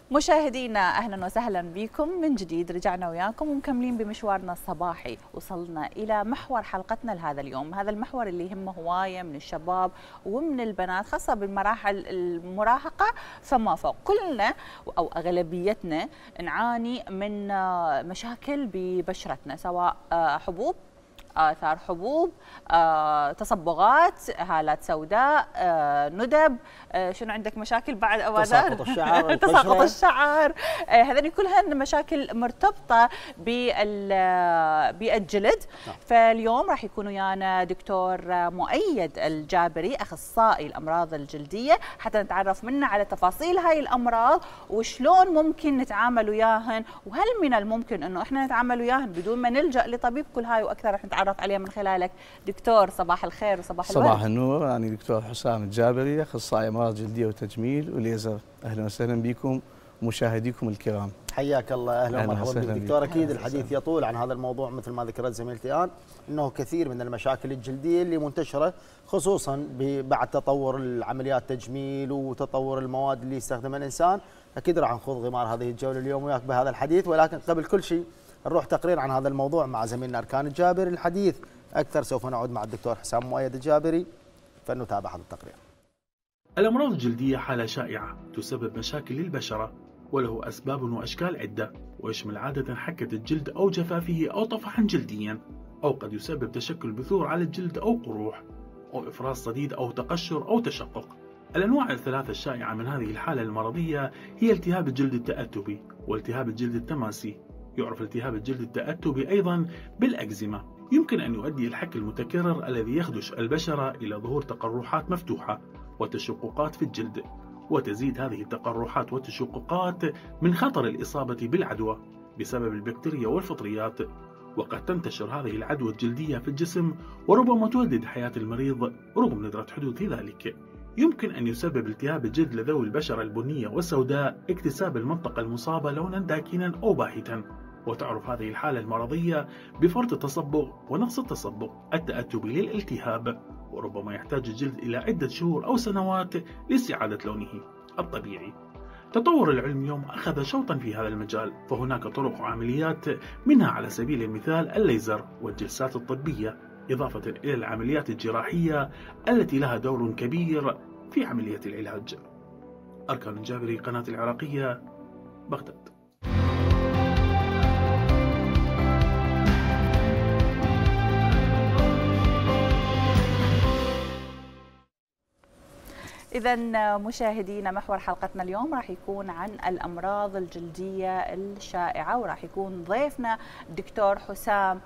مشاهدينا اهلا وسهلا بكم من جديد. رجعنا وياكم ومكملين بمشوارنا الصباحي. وصلنا الى محور حلقتنا لهذا اليوم، هذا المحور اللي يهمه هوايه من الشباب ومن البنات، خاصه بالمراحل المراهقه فما فوق. كلنا او اغلبيتنا نعاني من مشاكل ببشرتنا، سواء حبوب، آثار حبوب، تصبغات، هالات سوداء، ندب، شنو عندك مشاكل بعد أوادر؟ تساقط الشعر تساقط الشعر، هذني كلها مشاكل مرتبطة بالجلد. فاليوم راح يكون ويانا دكتور مؤيد الجابري، أخصائي الأمراض الجلدية، حتى نتعرف منه على تفاصيل هاي الأمراض وشلون ممكن نتعامل وياهن، وهل من الممكن أنه إحنا نتعامل وياهن بدون ما نلجأ لطبيب. كل هاي وأكثر راح نتعرف عليها من خلالك. دكتور صباح الخير وصباح الورد. صباح النور، أنا دكتور حسام الجابري، أخصائي أمراض جلدية وتجميل وليزر. أهلا وسهلا بكم مشاهديكم الكرام. حياك الله، أهلا ومرحبا بك دكتور. أكيد الحديث يطول عن هذا الموضوع مثل ما ذكرت زميلتي الآن، أنه كثير من المشاكل الجلدية اللي منتشرة خصوصا بعد تطور العمليات التجميل وتطور المواد اللي يستخدمها الإنسان. أكيد راح نخوض غمار هذه الجولة اليوم وياك بهذا الحديث، ولكن قبل كل شيء نروح تقرير عن هذا الموضوع مع زميلنا أركان الجابري. الحديث أكثر سوف نعود مع الدكتور حسام مؤيد الجابري، فلنتابع هذا التقرير. الأمراض الجلدية حالة شائعة تسبب مشاكل للبشرة، وله أسباب وأشكال عدة، ويشمل عادة حكة الجلد أو جفافه أو طفحا جلديا، أو قد يسبب تشكل بثور على الجلد أو قروح، أو إفراز صديد أو تقشر أو تشقق. الأنواع الثلاثة الشائعة من هذه الحالة المرضية هي التهاب الجلد التأتبي والتهاب الجلد التماسي. يعرف التهاب الجلد التأتبي أيضا بالأكزيما. يمكن أن يؤدي الحك المتكرر الذي يخدش البشرة إلى ظهور تقرحات مفتوحة وتشققات في الجلد، وتزيد هذه التقرحات والتشققات من خطر الإصابة بالعدوى بسبب البكتيريا والفطريات، وقد تنتشر هذه العدوى الجلدية في الجسم وربما تهدد حياة المريض رغم ندرة حدوث ذلك. يمكن أن يسبب التهاب الجلد لذوي البشرة البنية والسوداء اكتساب المنطقة المصابة لونا داكنا أو باهتا، وتعرف هذه الحالة المرضية بفرط التصبغ ونقص التصبغ التأتبي للالتهاب، وربما يحتاج الجلد إلى عدة شهور أو سنوات لاستعادة لونه الطبيعي. تطور العلم اليوم أخذ شوطا في هذا المجال، فهناك طرق وعمليات، منها على سبيل المثال الليزر والجلسات الطبية، إضافة إلى العمليات الجراحية التي لها دور كبير في عملية العلاج. أركان الجابري، قناة العراقية، بغداد. إذا مشاهدينا محور حلقتنا اليوم راح يكون عن الأمراض الجلدية الشائعة، وراح يكون ضيفنا الدكتور حسام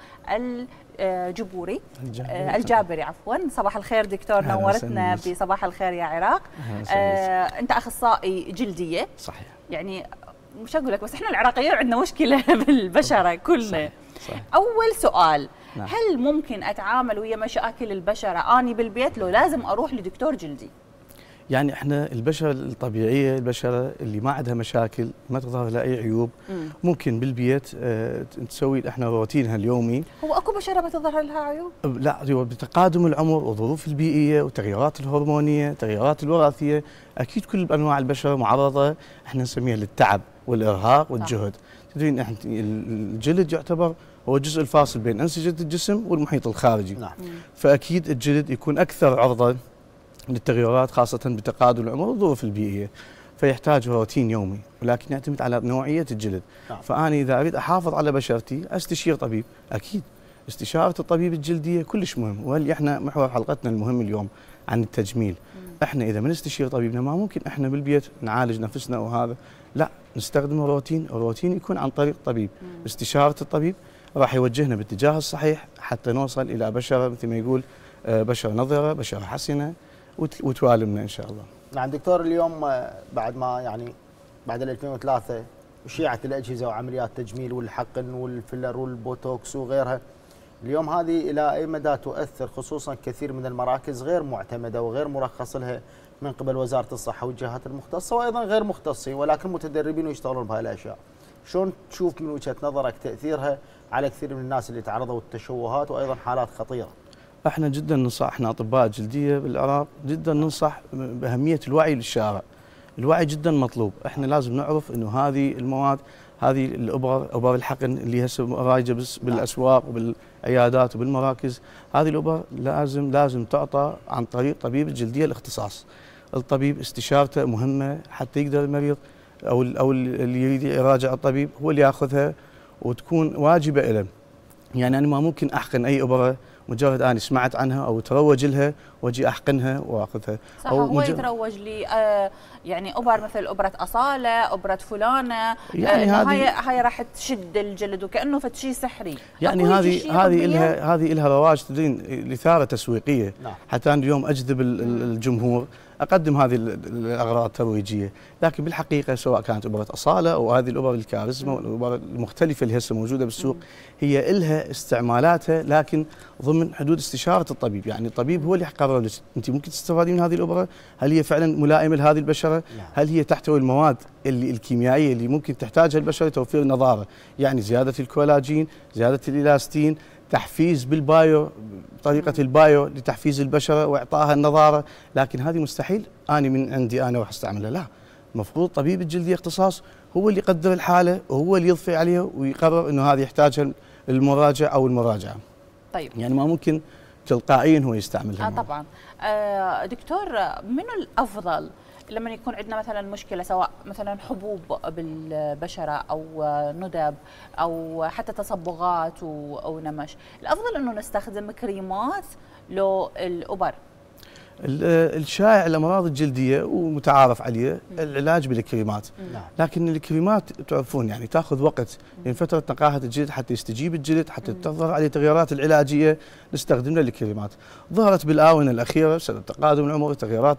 الجبوري الجابري عفوا. صباح الخير دكتور، نورتنا بصباح الخير يا عراق. أنت أخصائي جلدية. صحيح. يعني مش أقول لك، بس إحنا العراقيين عندنا مشكلة بالبشرة كلنا. صحيح. أول سؤال، نعم. هل ممكن أتعامل ويا مشاكل البشرة أني بالبيت لو لازم أروح لدكتور جلدي؟ يعني احنا البشره الطبيعيه، البشره اللي ما عندها مشاكل، ما تظهر لها اي عيوب، ممكن بالبيت تسوي احنا روتينها اليومي. هو اكو بشره ما تظهر لها عيوب؟ لا، بتقادم العمر والظروف البيئيه والتغيرات الهرمونيه، التغيرات الوراثيه، اكيد كل انواع البشره معرضه احنا نسميها للتعب والارهاق والجهد. تدرين احنا الجلد يعتبر هو الجزء الفاصل بين انسجه الجسم والمحيط الخارجي. نعم. فاكيد الجلد يكون اكثر عرضه للتغيرات، خاصة بتقادم العمر والظروف البيئية، فيحتاج روتين يومي، ولكن يعتمد على نوعية الجلد. فأنا إذا أريد أحافظ على بشرتي أستشير طبيب. أكيد استشارة الطبيب الجلدية كلش مهم، وهل إحنا محور حلقتنا المهم اليوم عن التجميل. إحنا إذا ما نستشير طبيبنا ما ممكن إحنا بالبيت نعالج نفسنا وهذا، لا، نستخدم الروتين يكون عن طريق الطبيب. استشارة الطبيب راح يوجهنا باتجاه الصحيح حتى نوصل إلى بشرة مثل ما يقول بشرة نظرة، بشرة حسنة، وتوالمنا ان شاء الله. نعم دكتور، اليوم بعد ما يعني بعد 2003 وشيعت الاجهزه وعمليات التجميل والحقن والفيلر والبوتوكس وغيرها، اليوم هذه الى اي مدى تؤثر، خصوصا كثير من المراكز غير معتمده وغير مرخص لها من قبل وزاره الصحه والجهات المختصه، وايضا غير مختصين ولكن متدربين ويشتغلون بهاي الاشياء. شلون تشوف من وجهه نظرك تاثيرها على كثير من الناس اللي تعرضوا للتشوهات وايضا حالات خطيره؟ احنا جدا ننصح، احنا اطباء جلديه بالعراق جدا ننصح باهميه الوعي للشارع. الوعي جدا مطلوب. احنا لازم نعرف انه هذه المواد، هذه ابر الحقن اللي هسه رايجه بالاسواق وبالعيادات وبالمراكز، هذه الابر لازم تعطى عن طريق طبيب الجلديه الاختصاص. الطبيب استشارته مهمه حتى يقدر المريض او اللي يريد يراجع الطبيب هو اللي ياخذها وتكون واجبه له. يعني انا ما ممكن احقن اي ابره مجرد اني سمعت عنها او تروج لها واجي احقنها واخذها. صح، هو يتروج لي يعني ابر مثل ابره اصاله، ابره فلانه، يعني هاي راح تشد الجلد وكانه فد شيء سحري. يعني هذه لها رواج تدرين الاثاره تسويقيه. نعم. حتى انا اليوم اجذب الجمهور اقدم هذه الاغراض الترويجيه، لكن بالحقيقه سواء كانت ابره اصاله او هذه الابر الكاريزما والابر المختلفه اللي هسه موجوده بالسوق، هي لها استعمالاتها لكن ضمن حدود استشاره الطبيب. يعني الطبيب هو اللي يقرر لك انت ممكن تستفادين من هذه الابره، هل هي فعلا ملائمه لهذه البشره؟ هل هي تحتوي المواد الكيميائيه اللي ممكن تحتاجها البشره لتوفير النضاره؟ يعني زياده الكولاجين، زياده الالاستين، تحفيز بالبايو، طريقه البايو لتحفيز البشره واعطائها النضاره، لكن هذه مستحيل اني من عندي انا راح استعملها، لا. المفروض طبيب الجلديه اختصاص هو اللي يقدر الحاله وهو اللي يضفي عليها ويقرر انه هذه يحتاجها المراجع او المراجعه. طيب، يعني ما ممكن تلقائيا هو يستعملها. طبعا. دكتور، منو الافضل لما يكون عندنا مثلا مشكله، سواء مثلا حبوب بالبشره او ندب او حتى تصبغات او نمش، الافضل انه نستخدم كريمات لو الابر؟ الشائع الامراض الجلديه ومتعارف عليه العلاج بالكريمات، لكن الكريمات تعرفون يعني تاخذ وقت، لان فتره نقاهه الجلد حتى يستجيب الجلد، حتى تظهر عليه التغيرات العلاجيه نستخدم له الكريمات. ظهرت بالاونه الاخيره بسبب تقادم العمر، التغيرات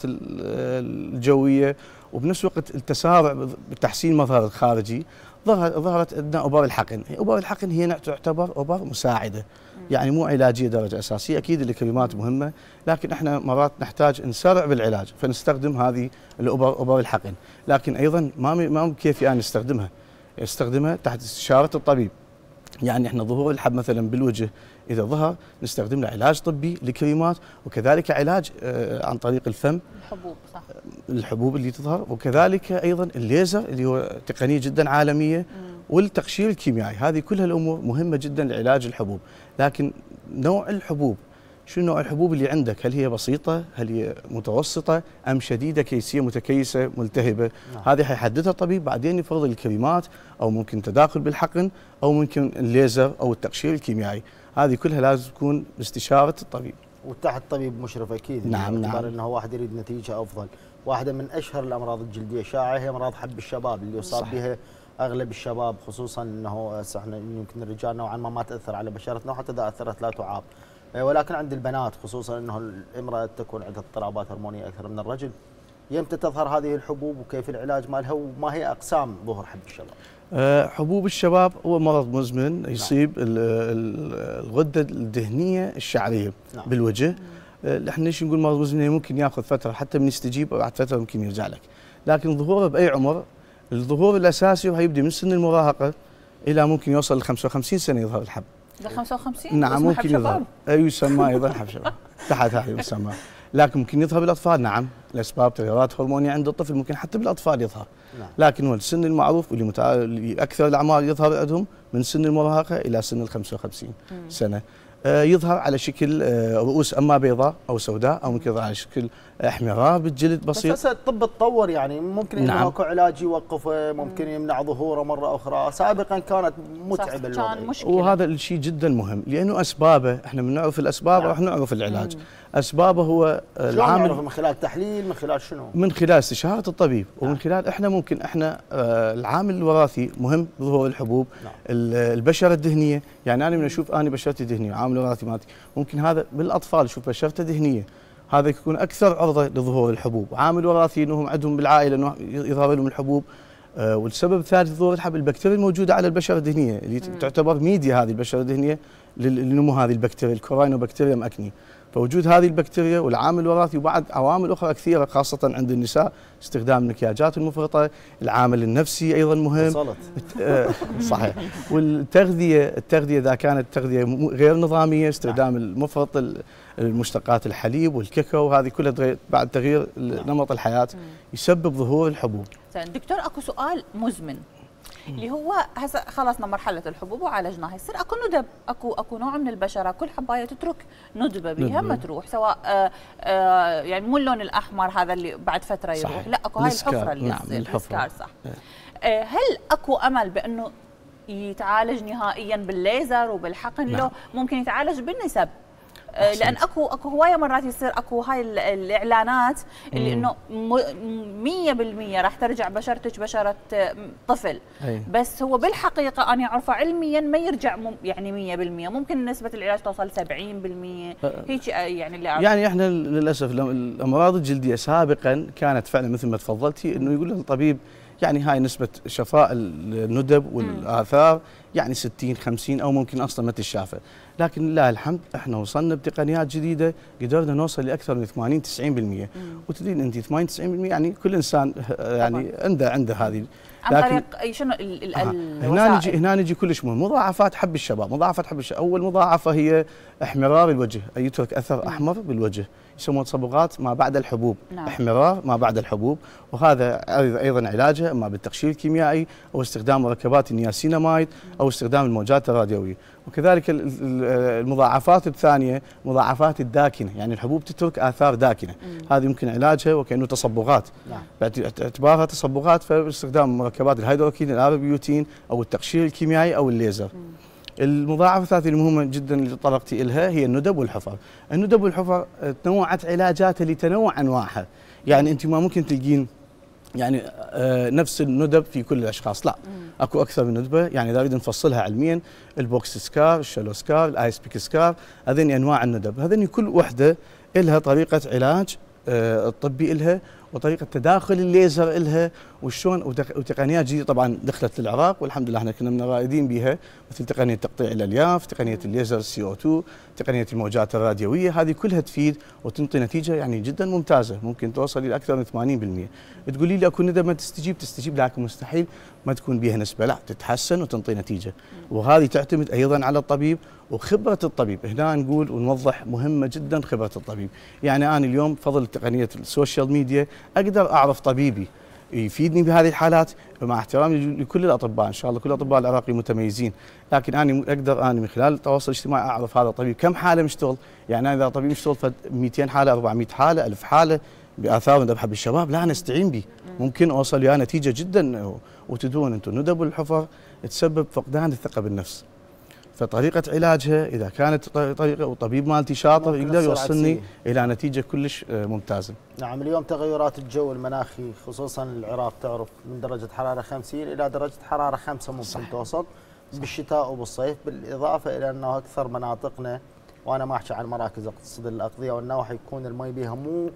الجويه، وبنفس الوقت التسارع بتحسين المظهر الخارجي، ظهرت عندنا ابر الحقن. ابر الحقن هي تعتبر ابر مساعده، يعني مو علاجيه درجه اساسيه. اكيد الكريمات مهمه، لكن احنا مرات نحتاج نسرع بالعلاج فنستخدم هذه ابر الحقن، لكن ايضا ما بكيفي انا استخدمها تحت استشاره الطبيب. يعني احنا ظهور الحب مثلا بالوجه اذا ظهر نستخدم له علاج طبي لكريمات، وكذلك علاج عن طريق الفم، الحبوب، صح، الحبوب اللي تظهر، وكذلك ايضا الليزر اللي هو تقنيه جدا عالميه، والتقشير الكيميائي. هذه كلها الامور مهمه جدا لعلاج الحبوب. لكن نوع الحبوب، شو نوع الحبوب اللي عندك؟ هل هي بسيطه؟ هل هي متوسطه؟ ام شديده كيسيه متكيسه ملتهبه؟ هذه حيحددها الطبيب، بعدين يفرض الكريمات او ممكن تداخل بالحقن او ممكن الليزر او التقشير الكيميائي. هذه كلها لازم تكون باستشاره الطبيب وتحت طبيب مشرف اكيد. نعم. انه واحد يريد نتيجه افضل. واحده من اشهر الامراض الجلديه الشائعه هي امراض حب الشباب اللي يصاب بها اغلب الشباب، خصوصا انه احنا يمكن الرجال نوعا ما تاثر على بشرتنا، وحتى اذا اثرت لا تعاب. ولكن عند البنات خصوصا انه الامراه تكون عندها اضطرابات هرمونيه اكثر من الرجل. يمتى تظهر هذه الحبوب وكيف العلاج مالها وما هي اقسام ظهور حب الشباب؟ حبوب الشباب هو مرض مزمن يصيب الغده الدهنيه الشعريه بالوجه. احنا ليش نقول مرض مزمن؟ ممكن ياخذ فتره حتى من يستجيب، وبعد فتره ممكن يرجع لك. لكن ظهوره باي عمر، الظهور الاساسي وهيبدي من سن المراهقه الى ممكن يوصل ل 55 سنه يظهر الحب. ل 55؟ نعم ممكن يظهر. يسمى ايضا حب شباب تحت هذه المسمى. لكن ممكن يظهر بالاطفال، نعم، لاسباب تغيرات هرمونيه عند الطفل ممكن حتى بالاطفال يظهر. لكن هو السن المعروف اللي اكثر الاعمار يظهر عندهم من سن المراهقه الى سن ال 55 سنه. يظهر على شكل رؤوس اما بيضاء او سوداء، او ممكن يظهر على شكل احمرار بالجلد بسيط. بس الطب تطور، يعني ممكن نعم. اكو علاج يوقفه، ممكن يمنع ظهوره مره اخرى. سابقا كانت متعبه الوضع، وهذا الشيء جدا مهم لانه اسبابه احنا من نعرف الاسباب راح نعرف العلاج. اسبابه هو العامل من خلال تحليل، من خلال شنو؟ من خلال استشاره الطبيب، ومن خلال احنا ممكن العامل الوراثي مهم بظهور الحبوب. البشره الدهنيه، يعني انا من اشوف انا بشرتي دهنيه، عامل وراثي مالتي ممكن هذا بالاطفال يشوف بشرته دهنيه، هذا يكون اكثر عرضه لظهور الحبوب. عامل وراثي انهم عندهم بالعائله انه يظهر لهم الحبوب. والسبب الثالث لظهور الحب البكتيريا الموجوده على البشره الدهنيه اللي تعتبر ميديا هذه البشره الدهنيه لنمو هذه البكتيريا، الكوراينوبكتيريوم اكني. فوجود هذه البكتيريا والعامل الوراثي وبعد عوامل اخرى كثيره خاصه عند النساء، استخدام المكياجات المفرطه، العامل النفسي ايضا مهم. صحيح. التغذيه اذا كانت تغذيه غير نظاميه، استخدام المفرط المشتقات الحليب والكاكاو، وهذه كلها بعد تغيير نمط الحياه يسبب ظهور الحبوب. دكتور اكو سؤال مزمن اللي هو هسه خلصنا مرحله الحبوب وعالجناها، يصير اكو ندب، اكو نوع من البشره كل حبايه تترك ندبه بها ما تروح، سواء يعني مو اللون الاحمر هذا اللي بعد فتره يروح، صحيح. لا اكو هاي الحفره اللي السكار، صح. هل اكو امل بانه يتعالج نهائيا بالليزر وبالحقن؟ لو ممكن يتعالج بالنسب؟ لان اكو هوايه مرات يصير اكو هاي الاعلانات اللي انه 100% راح ترجع بشرتك بشره طفل، بس هو بالحقيقه انا اعرفه علميا ما يرجع يعني 100%، ممكن نسبه العلاج توصل 70%، هيك يعني اللي أعرف. يعني احنا للاسف الامراض الجلديه سابقا كانت فعلا مثل ما تفضلتي انه يقول الطبيب يعني هاي نسبة شفاء الندب والآثار يعني 60 50 أو ممكن أصلا ما تتشافى، لكن لله الحمد احنا وصلنا بتقنيات جديدة قدرنا نوصل لأكثر من 80 90%. وتدرين أنت 80 90% يعني كل إنسان يعني عنده هذه. عن طريق شنو هنا نجي كلش مهم، مضاعفات حب الشباب. أول مضاعفة هي احمرار الوجه، أي يترك أثر أحمر بالوجه، يسموه تصبغات ما بعد الحبوب. احمرار ما بعد الحبوب، وهذا ايضا علاجه اما بالتقشير الكيميائي او استخدام مركبات النياسيناميد او استخدام الموجات الراديويه. وكذلك المضاعفات الثانيه مضاعفات الداكنه، يعني الحبوب تترك اثار داكنه، هذه يمكن علاجها وكانه تصبغات، باعتبارها تصبغات فباستخدام مركبات الهيدروكين الاربيوتين او التقشير الكيميائي او الليزر. المضاعفات المهمة جدا اللي تطرقتي لها هي الندب والحفر. الندب والحفر تنوعت علاجاتها لتنوع انواعها، يعني انت ما ممكن تلقين يعني نفس الندب في كل الاشخاص، لا اكو اكثر من ندبه، يعني اذا نريد نفصلها علميا البوكس سكار، الشالو سكار، الايس بيك سكار، هذين انواع الندب، هذين كل وحده لها طريقة علاج الطبي لها وطريقه تداخل الليزر لها وشلون وتقنيات جديده طبعا دخلت للعراق والحمد لله احنا كنا من الرائدين بها، مثل تقنيه تقطيع الالياف، تقنيه الليزر CO2، تقنيه الموجات الراديويه، هذه كلها تفيد وتنطي نتيجه يعني جدا ممتازه، ممكن توصل الى اكثر من 80%. تقولي لي اكو ندب ما تستجيب، لكن مستحيل ما تكون بها نسبه، لا تتحسن وتنطي نتيجه، وهذه تعتمد ايضا على الطبيب وخبره الطبيب. هنا نقول ونوضح مهمه جدا خبره الطبيب، يعني انا اليوم بفضل تقنيه السوشيال ميديا اقدر اعرف طبيبي يفيدني بهذه الحالات، مع احترامي لكل الاطباء ان شاء الله كل الاطباء العراقيين متميزين، لكن انا اقدر من خلال التواصل الاجتماعي اعرف هذا الطبيب كم حاله مشتغل، يعني اذا طبيب مشتغل 200 حاله 400 حاله 1000 حاله باثار ندب حب الشباب، لا انا استعين به ممكن اوصل الى نتيجه جدا. وتدرون انتم ندب الحفر تسبب فقدان الثقه بالنفس، فطريقة علاجها إذا كانت طريقة وطبيب مالتي شاطر يقدر يوصلني إلى نتيجة كلش ممتازة. نعم، اليوم تغيرات الجو المناخي خصوصا العراق تعرف من درجة حرارة 50 إلى درجة حرارة 5 ممكن صحيح. توصل بالشتاء وبالصيف، بالإضافة إلى أنه أكثر مناطقنا وأنا ما أحكي عن مراكز اقتصاد الأقضية والنواحي يكون المي بها مو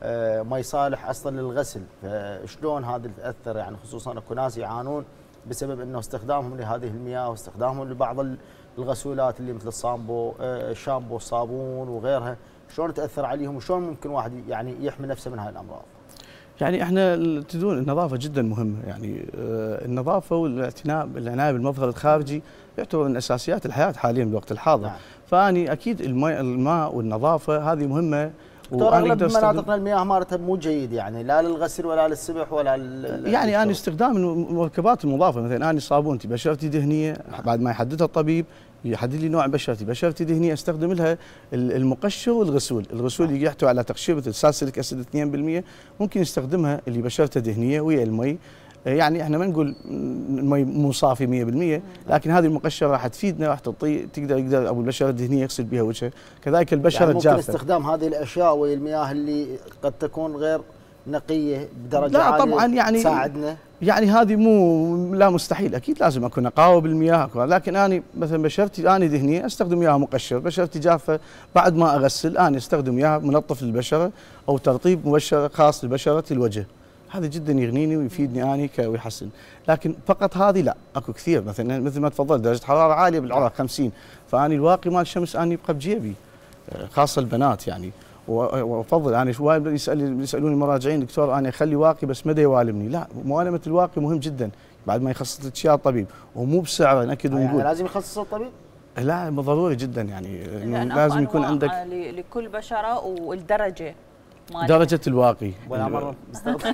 مي صالح أصلا للغسل، فشلون هذا تأثر يعني خصوصا أكو ناس يعانون بسبب أنه استخدامهم لهذه المياه واستخدامهم لبعض الغسولات اللي مثل الشامبو الصابون وغيرها، شلون تاثر عليهم وشلون ممكن واحد يعني يحمي نفسه من هاي الامراض؟ يعني احنا تدرون النظافه جدا مهمه، يعني النظافه والعنايه بالمظهر الخارجي يعتبر من اساسيات الحياه حاليا بالوقت الحاضر. نعم. فاني اكيد الماء والنظافه هذه مهمه. اغلب مناطقنا المياه مالتها مو جيد، يعني لا للغسل ولا للسبح ولا يعني انا استخدام المركبات المضافه، مثلا انا صابونتي بشرتي دهنيه بعد ما يحددها الطبيب يحدد لي نوع بشرتي دهنيه استخدم لها المقشر والغسول، الغسول يحتوي على تقشير مثل سالسيليك اسيد 2%، ممكن يستخدمها اللي بشرته دهنيه ويا المي، يعني احنا ما نقول المي مو صافي 100%، لكن هذه المقشره راح تفيدنا، راح تعطي يقدر ابو البشره الدهنيه يغسل بها وجهه، كذلك البشره يعني الجافه. ممكن استخدام هذه الاشياء وهي المياه اللي قد تكون غير نقيه بدرجه عاليه طبعا يعني تساعدنا، يعني هذه مو لا مستحيل، اكيد لازم اكون نقاوه بالمياه، لكن انا مثلا بشرتي انا دهنيه استخدم مياه مقشر، بشرتي جافه بعد ما اغسل انا استخدم مياه منظف للبشره او ترطيب مبشر خاص لبشره الوجه، هذا جدا يغنيني ويفيدني اني ويحسن، لكن فقط هذه لا، اكو كثير مثلا مثل ما تفضلت درجه حراره عاليه بالعراق 50، فاني الواقي مال الشمس اني يبقى بجيبي، خاصه البنات يعني. وافضل انا شوي يسالوني المراجعين دكتور انا اخلي واقي بس مدى يوالمني، لا موالمه الواقي مهم جدا بعد ما يخصص لك اياه الطبيب ومو بسعره ناكد ونقول. يعني لازم يخصص الطبيب؟ لا ضروري جدا يعني لازم يكون عندك لكل بشره والدرجه درجه الواقي. ولا مره نستخدم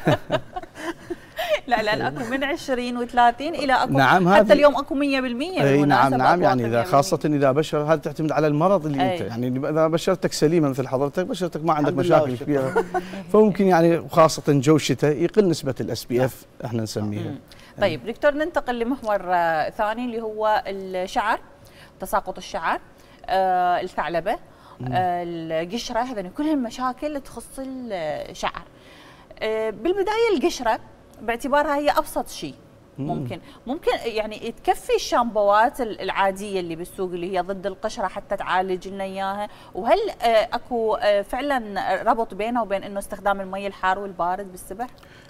لا لان اكو من 20 و30 الى اكو نعم حتى اليوم اكو 100%. اي نعم يعني اذا خاصه اذا بشر هذا تعتمد على المرض اللي انت يعني اذا بشرتك سليمه مثل حضرتك بشرتك ما عندك مشاكل كبيره فممكن يعني خاصه جو الشتاء يقل نسبه الاس بي اف احنا نسميها. طيب دكتور ننتقل لمحور ثاني اللي هو الشعر، تساقط الشعر، الثعلبه، القشره، هذول كلها المشاكل تخص الشعر. بالبدايه القشره باعتبارها هي ابسط شيء ممكن يعني تكفي الشامبوات العاديه اللي بالسوق اللي هي ضد القشره حتى تعالج لنا اياها، وهل اكو فعلا ربط بينه وبين انه استخدام المي الحار والبارد بالسبح؟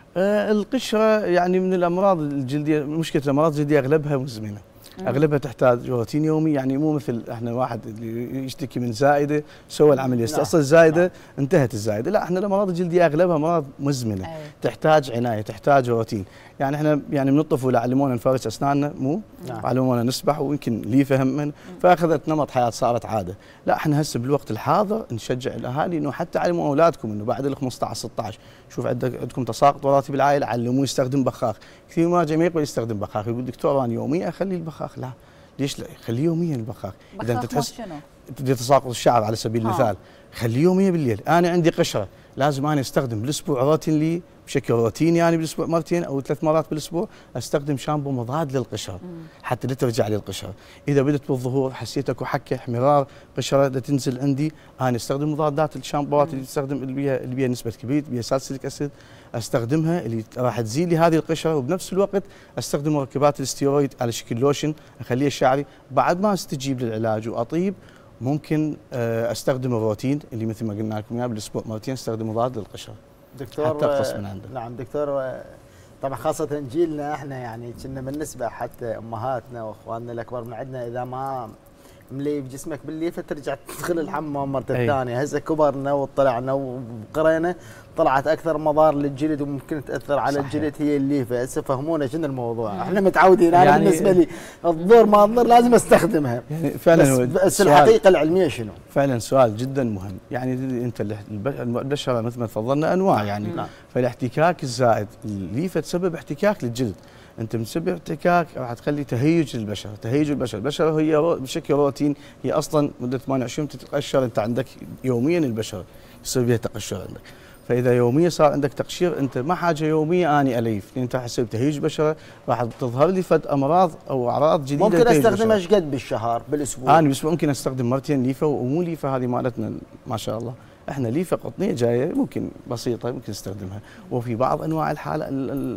القشره يعني من الامراض الجلديه، مشكله الامراض الجلديه اغلبها مزمنه. اغلبها تحتاج روتين يومي، يعني مو مثل احنا واحد اللي يشتكي من زائده سوى العمليه استأصل الزائده انتهت الزائده، لا احنا الامراض الجلديه اغلبها امراض مزمنه تحتاج عنايه تحتاج روتين. يعني احنا يعني من الطفوله علمونا نفرش اسناننا مو علمونا نسبح ويمكن ليفه هم فاخذت نمط حياه صارت عاده. لا احنا هسه بالوقت الحاضر نشجع الاهالي انه حتى علموا اولادكم انه بعد ال 15 16 شوف عندكم تساقط وراثي بالعائله علموه يستخدم بخاخ. كثير مراجع ما يقبل يستخدم بخاخ يقول دكتور انا يوميا اخلي البخاخ، لا ليش لا خليه يوميا البخاخ. اذا انت تحس تساقط الشعر على سبيل المثال خليه يوميا بالليل. انا عندي قشره لازم انا استخدم بالاسبوع روتين لي بشكل روتيني يعني بالاسبوع مرتين او 3 مرات بالاسبوع استخدم شامبو مضاد للقشره حتى لا ترجع لي القشره. اذا بدت بالظهور حسيت اكو حكه احمرار قشره تنزل عندي انا استخدم مضادات الشامبوات اللي تستخدم اللي بيها نسبه كبريت بيها سالسيليك اسيد استخدمها اللي راح تزيل لي هذه القشره، وبنفس الوقت استخدم مركبات الاستيرويد على شكل لوشن اخليه شعري. بعد ما استجيب للعلاج واطيب ممكن استخدم الروتين اللي مثل ما قلنا لكم اياه بالاسبوع مرتين استخدم مضاد للقشره دكتور حتى ارخص من عنده. نعم دكتور، طبعا خاصه جيلنا احنا يعني كنا بالنسبه حتى امهاتنا واخواننا الاكبر من عندنا اذا ما ملي بجسمك بالليفه ترجع تدخل الحمام مره ثانيه. هسه كبرنا وطلعنا وقرينا طلعت اكثر مضار للجلد وممكن تاثر على الجلد هي الليفه. هسه فهمونا شنو الموضوع. احنا متعودين انا يعني بالنسبه لي الضر ما الضر لازم استخدمها يعني فعلا. بس الحقيقه العلميه شنو؟ فعلا سؤال جدا مهم. يعني انت البشره مثل ما تفضلنا انواع يعني فالاحتكاك الزائد الليفه تسبب احتكاك للجلد. انت مسبب احتكاك راح تخلي تهيج للبشره، تهيج البشره، البشره هي بشكل روتين هي اصلا مده 28 تتقشر، انت عندك يوميا البشره يصير فيها تقشر عندك. فاذا يوميا صار عندك تقشير انت ما حاجه يوميه اني اليف، لان انت حسب تهيج بشره راح تظهر لي فد امراض او اعراض جديده. ممكن استخدمها ايش قد بالشهر بالاسبوع؟ انا بالاسبوع ممكن استخدم مرتين ليفه، ومو ليفه هذه مالتنا ما شاء الله احنا ليفه قطنيه جايه ممكن بسيطه ممكن نستخدمها. وفي بعض انواع الحاله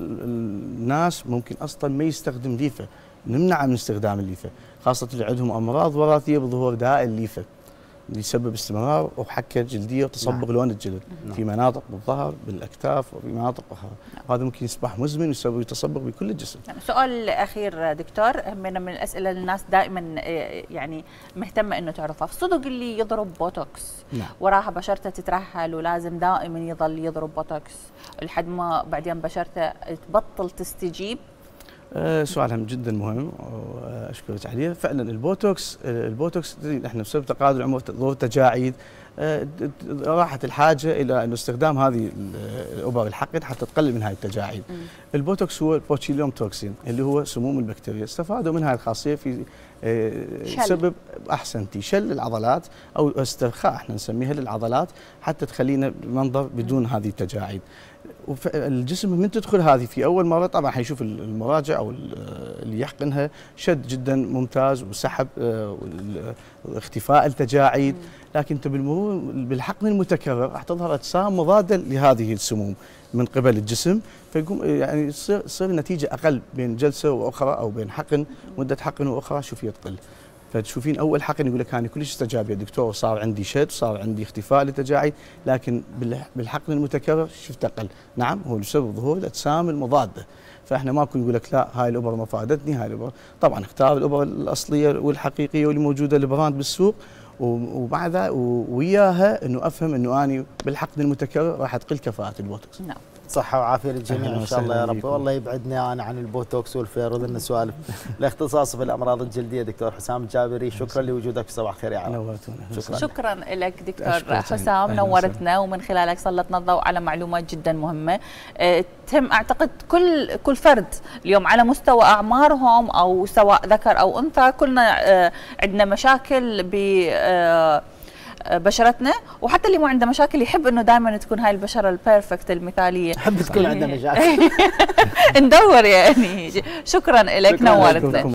الناس ممكن اصلا ما يستخدم ليفه، نمنع من استخدام الليفه خاصه اللي عندهم امراض وراثيه بظهور داء الليفه اللي يسبب استمرار وحكه جلديه وتصبغ لون الجلد في مناطق بالظهر بالاكتاف وفي مناطق اخرى. وهذا ممكن يصبح مزمن ويسبب تصبغ بكل الجسم. سؤال اخير دكتور، من الاسئله اللي الناس دائما يعني مهتمه انه تعرفها، الصدق اللي يضرب بوتوكس وراها بشرته تترهل ولازم دائما يظل يضرب بوتوكس لحد ما بعدين بشرته تبطل تستجيب؟ سؤال هم جدا مهم واشكرك عليه. فعلا البوتوكس احنا بسبب تقادم العمر ظهور تجاعيد راحت الحاجه الى انه استخدام هذه الابر الحقن حتى تقلل من هذه التجاعيد. البوتوكس هو البوتشيليوم توكسين اللي هو سموم البكتيريا، استفادوا من هذه الخاصيه في سبب احسنتي شل العضلات او استرخاء احنا نسميها للعضلات حتى تخلينا منظر بدون هذه التجاعيد. الجسم من تدخل هذه في اول مره طبعا حيشوف المراجع او اللي يحقنها شد جدا ممتاز وسحب واختفاء التجاعيد، لكن انت بالمرور بالحقن المتكرر راح تظهر اجسام مضاده لهذه السموم من قبل الجسم، فيقوم يعني تصير النتيجه اقل بين جلسه واخرى او بين حقن مده حقن واخرى شوفيه تقل. فتشوفين اول حقن يقول لك انا كلش استجاب يا دكتور صار عندي شد صار عندي اختفاء للتجاعيد، لكن بالحقن المتكرر شفت اقل. نعم هو بسبب ظهور الاجسام المضاده. فاحنا ماكو نقول لك لا هاي الابر ما فادتني، هاي الابر طبعا اختار الابر الاصليه والحقيقيه واللي موجوده البراند بالسوق ومع ذا وياها انه افهم انه اني بالحقن المتكرر راح تقل كفاءه البوتوكس. نعم. صحة وعافية للجميع إن شاء الله يا رب. والله يبعدني أنا عن البوتوكس والفير وذن سوالف. الاختصاص في الأمراض الجلدية دكتور حسام الجابري، شكرا لوجودك في صباح خير يا عرب. شكرا لك دكتور حسام، نورتنا ومن خلالك سلطنا الضوء على معلومات جدا مهمة تهم أعتقد كل فرد اليوم على مستوى أعمارهم أو سواء ذكر أو أنثى، كلنا عندنا مشاكل بشرتنا، وحتى اللي ما عنده مشاكل يحب انه دائما تكون هاي البشره البيرفكت المثاليه. نحب تكون عندنا مشاكل. ندور يعني. شكرا لك، نورتنا.